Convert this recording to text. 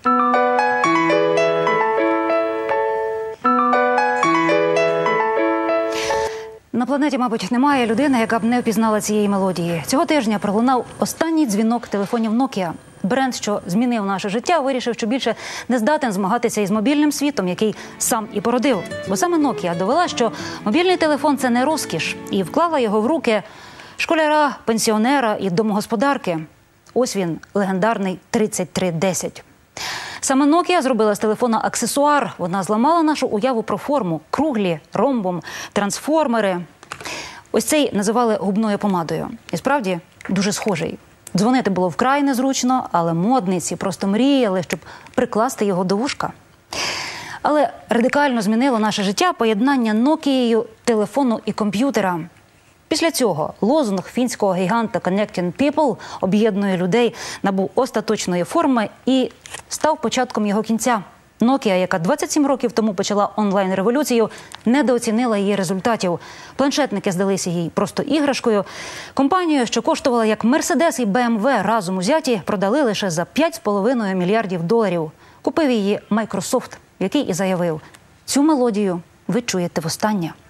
На планеті, мабуть, немає людини, яка б не впізнала цієї мелодії. Цього тижня пролунав останній дзвінок телефонів Nokia. Бренд, що змінив наше життя, вирішив, що більше не здатен змагатися із мобільним світом, який сам і породив. Бо саме Nokia довела, що мобільний телефон – це не розкіш, і вклала його в руки школяра, пенсіонера і домогосподарки. Ось він, легендарний 3310. Саме Nokia зробила з телефона аксесуар. Вона зламала нашу уяву про форму. Круглі, ромбом, трансформери. Ось цей називали губною помадою. І справді дуже схожий. Дзвонити було вкрай незручно, але модниці просто мріяли, щоб прикласти його до вушка. Але радикально змінило наше життя поєднання Nokia, телефону і комп'ютера. Після цього лозунг фінського гіганта «Connecting People» – об'єднує людей, набув остаточної форми і став початком його кінця. Nokia, яка 27 років тому почала онлайн-революцію, недооцінила її результатів. Планшетники здалися їй просто іграшкою. Компанію, що коштувала як Mercedes і BMW разом узяті, продали лише за $5,5 мільярдів. Купив її Microsoft, який і заявив: «Цю мелодію ви чуєте востаннє».